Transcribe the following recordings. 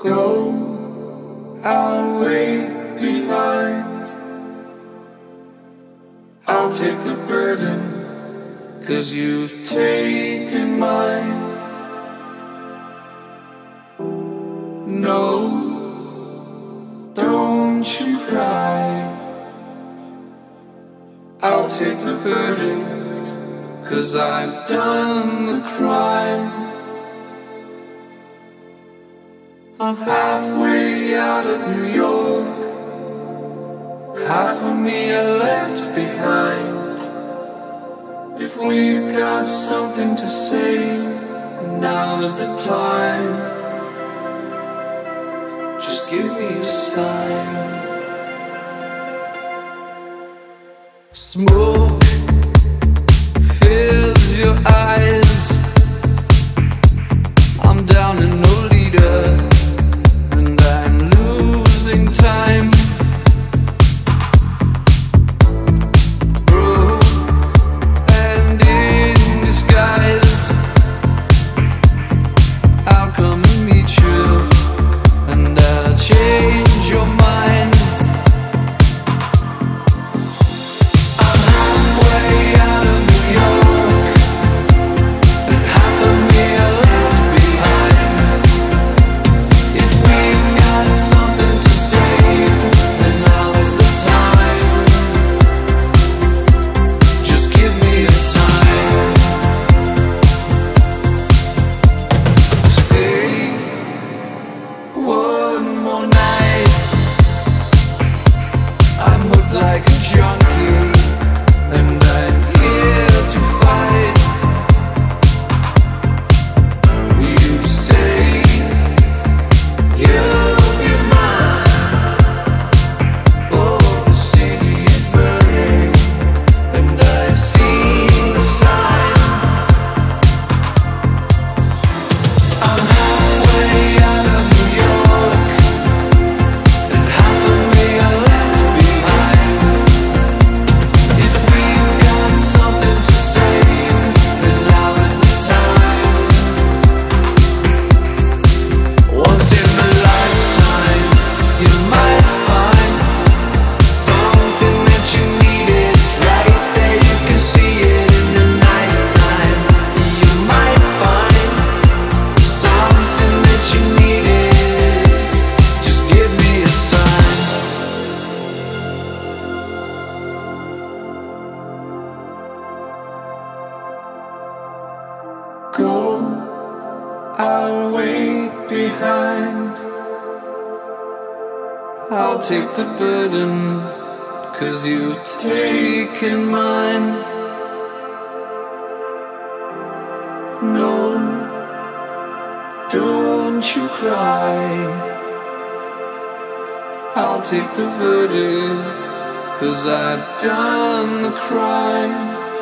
Go, I'll wait behind. I'll take the burden, 'cause you've taken mine. No, don't you cry. I'll take the verdict, 'cause I've done the crime. I'm halfway out of New York. Half of me I left behind. If we've got something to say, now is the time. Just give me a sign. Smoke fills your eyes. I'm down in nolita, and I'm losing time. Broke and in disguise, I'll come and meet you, and I'll change your mind. I'm halfway out of New York, and half of me I left behind. If we've got something to say, then now is the time. Just give me a sign. Stay one more night. I'm hooked like a junkie, and I'm here to fight. You say you'll be mine. Oh, the city is burning, and I've seen the sign. I'm halfway out of New York, and half of me I left behind. If we've got something to say, then now is the time. Once in a lifetime, you might find something that you need. It's right there, you can see it in the nighttime. You might find something that you needed. Just give me a sign. Go, I'll wait behind. I'll take the burden, 'cause you've taken mine. No, don't you cry. I'll take the verdict, 'cause I've done the crime.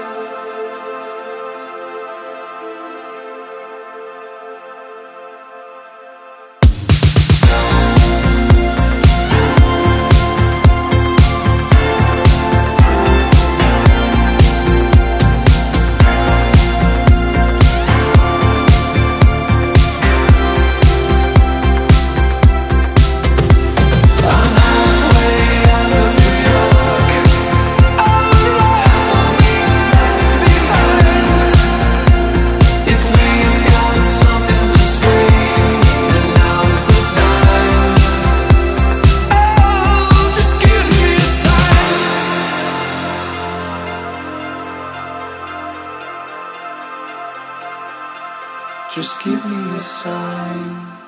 I'm halfway out of New York. Half of me left behind. If we've got something to say, then now is the time. Oh, just give me a sign. Just give me a sign.